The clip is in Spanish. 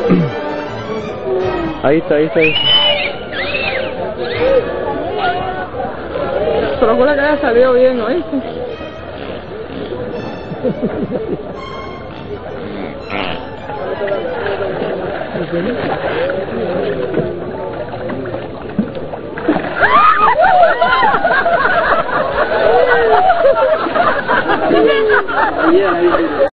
Ahí está, ahí está. Procura que haya salido bien, ¿oíste? Yeah.